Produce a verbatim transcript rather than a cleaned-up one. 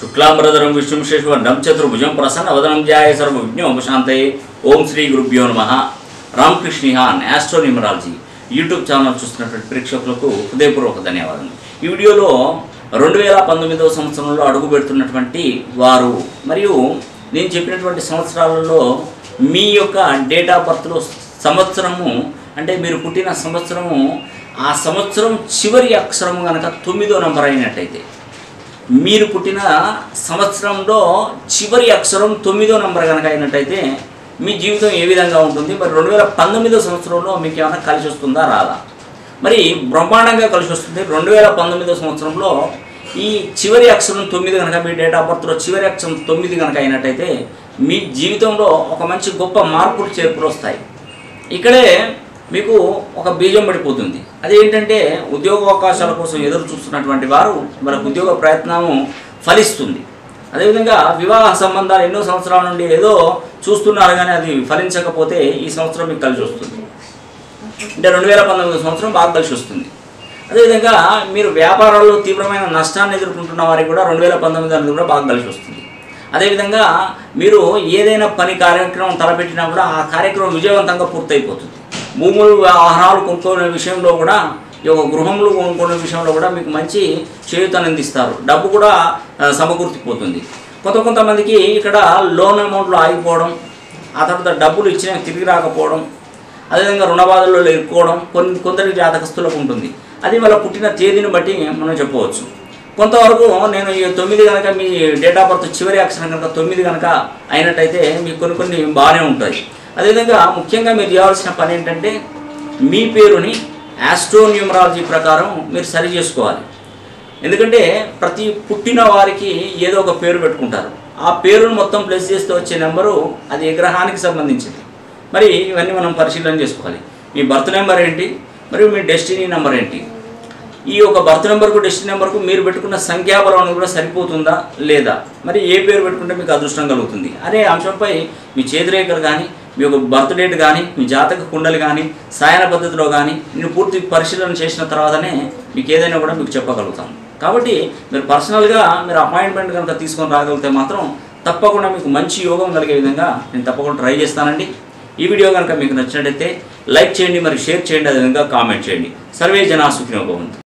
शुक्लांबरधरं विष्णुं शशिवर्णं चतुर्भुजं प्रसन्नवदनं ध्याये सर्वविघ्नोपशान्तये। ओम श्री गुरुभ्यो नमः। రామకృష్ణిహాన్ ఆస్ట్రో న్యూమరాలజీ యూట్యూబ్ ఛానల్ చూస్తున్నటువంటి ప్రేక్షకులకు హృదయపూర్వక ధన్యవాదాలు। ఈ వీడియోలో రెండు వేల పంతొమ్మిదవ సంవత్సరంలో అడుగు పెడుతున్నటువంటి వారు మరియు నేను చెప్పినటువంటి సంవత్సరాలలో మీ యొక్క డేట్ ఆఫ్ బర్త్లో సంవత్సరము అంటే మీరు పుట్టిన సంవత్సరము ఆ సంవత్సరం చివరి అక్షరము కనుక తొమ్మిదో నంబర్ అయినట్టయితే మీరు పుట్టిన సంవత్సరంలో చివరి అక్షరం తొమ్మిదో నంబర్ కనుక అయినట్టయితే మీ జీవితం ఏ విధంగా ఉంటుంది, మరి రెండు వేల పంతొమ్మిదో సంవత్సరంలో మీకు ఏమైనా కలిసి వస్తుందా రాదా? మరి బ్రహ్మాండంగా కలిసి వస్తుంది। రెండు వేల పంతొమ్మిదో సంవత్సరంలో ఈ చివరి అక్షరం తొమ్మిది కనుక మీ డేట్ ఆఫ్ బర్త్లో చివరి అక్షరం తొమ్మిది కనుక అయినట్టయితే మీ జీవితంలో ఒక మంచి గొప్ప మార్పులు చేర్పులు వస్తాయి। ఇక్కడే మీకు ఒక బీజం పడిపోతుంది। అదేంటంటే ఉద్యోగ అవకాశాల కోసం ఎదురు చూస్తున్నటువంటి వారు మనకు ఉద్యోగ ప్రయత్నము ఫలిస్తుంది। అదేవిధంగా వివాహ సంబంధాలు ఎన్నో సంవత్సరాల నుండి ఏదో చూస్తున్నారు కానీ అది ఫలించకపోతే ఈ సంవత్సరం మీకు కలిసి వస్తుంది, అంటే రెండు వేల పంతొమ్మిది సంవత్సరం బాగా కలిసి వస్తుంది। అదేవిధంగా మీరు వ్యాపారాల్లో తీవ్రమైన నష్టాన్ని ఎదుర్కొంటున్న వారికి కూడా రెండు వేల పంతొమ్మిది అనేది కూడా బాగా కలిసి వస్తుంది। అదేవిధంగా మీరు ఏదైనా పని కార్యక్రమం తలపెట్టినా కూడా ఆ కార్యక్రమం విజయవంతంగా పూర్తయిపోతుంది। భూములు వాహనాలు కొనుక్కునే విషయంలో కూడా ఈ యొక్క గృహంలో కొనుక్కునే విషయంలో కూడా మీకు మంచి చేయూతను అందిస్తారు, డబ్బు కూడా సమకూర్చిపోతుంది। కొంత కొంతమందికి ఇక్కడ లోన్ అమౌంట్లో ఆగిపోవడం, ఆ తర్వాత డబ్బులు ఇచ్చిన తిరిగి రాకపోవడం, అదేవిధంగా రుణబాధల్లో ఇరుక్కోవడం కొన్ని కొందరి జాతకస్తులకు ఉంటుంది। అది వాళ్ళ పుట్టిన తేదీని బట్టి మనం చెప్పవచ్చు। కొంతవరకు నేను ఈ తొమ్మిది కనుక మీ డేట్ ఆఫ్ బర్త్ చివరి అక్షరం కనుక తొమ్మిది కనుక అయినట్టయితే మీకు కొన్ని కొన్ని బాగానే ఉంటాయి। అదేవిధంగా ముఖ్యంగా మీరు చేయాల్సిన పని ఏంటంటే మీ పేరుని ఆస్ట్రో న్యూమరాలజీ ప్రకారం మీరు సరి చేసుకోవాలి। ఎందుకంటే ప్రతి పుట్టిన వారికి ఏదో ఒక పేరు పెట్టుకుంటారు, ఆ పేరును మొత్తం ప్లస్ చేస్తే వచ్చే నెంబరు అది ఏ గ్రహానికి సంబంధించింది, మరి ఇవన్నీ మనం పరిశీలన చేసుకోవాలి। మీ బర్త్ నెంబర్ ఏంటి మరియు మీ డెస్టినీ నెంబర్ ఏంటి, ఈ యొక్క బర్త్ నెంబర్కు డెస్టినీ నెంబర్కు మీరు పెట్టుకున్న సంఖ్యాబలం కూడా సరిపోతుందా లేదా, మరి ఏ పేరు పెట్టుకుంటే మీకు అదృష్టం కలుగుతుంది అనే అంశంపై మీ చేతిరేఖలు కానీ మీ యొక్క బర్త్ డేట్ కానీ మీ జాతక కుండలు కానీ సాయన పద్ధతిలో కానీ నేను పూర్తి పరిశీలన చేసిన తర్వాతనే మీకు ఏదైనా కూడా మీకు చెప్పగలుగుతాను। కాబట్టి మీరు పర్సనల్గా మీరు అపాయింట్మెంట్ కనుక తీసుకొని రాగలిగితే మాత్రం తప్పకుండా మీకు మంచి యోగం కలిగే విధంగా నేను తప్పకుండా ట్రై చేస్తానండి। ఈ వీడియో కనుక మీకు నచ్చినట్టయితే లైక్ చేయండి, మరి షేర్ చేయండి, అదేవిధంగా కామెంట్ చేయండి। సర్వే జనా సుఖినో భవంతు।